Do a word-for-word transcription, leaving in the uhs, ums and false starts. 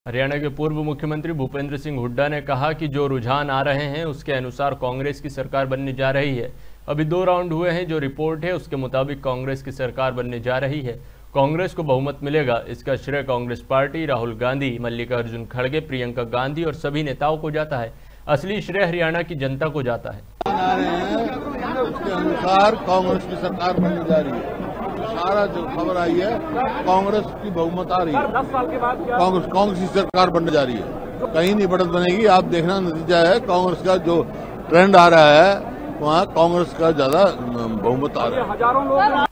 हरियाणा के पूर्व मुख्यमंत्री भूपेंद्र सिंह हुड्डा ने कहा कि जो रुझान आ रहे हैं उसके अनुसार कांग्रेस की सरकार बनने जा रही है। अभी दो राउंड हुए हैं, जो रिपोर्ट है उसके मुताबिक कांग्रेस की सरकार बनने जा रही है। कांग्रेस को बहुमत मिलेगा, इसका श्रेय कांग्रेस पार्टी, राहुल गांधी, मल्लिकार्जुन खड़गे, प्रियंका गांधी और सभी नेताओं को जाता है। असली श्रेय हरियाणा की जनता को जाता है। उसके अनुसार कांग्रेस की सरकार बनने जा रही है। सारा जो खबर आई है, कांग्रेस की बहुमत आ रही है। दस साल के बाद कांग्रेस कांग्रेस की सरकार बनने जा रही है। कहीं नहीं बढ़त बनेगी। आप देखना, नतीजा है कांग्रेस का जो ट्रेंड आ रहा है, वहाँ कांग्रेस का ज्यादा बहुमत आ रहा है। हजारों लोग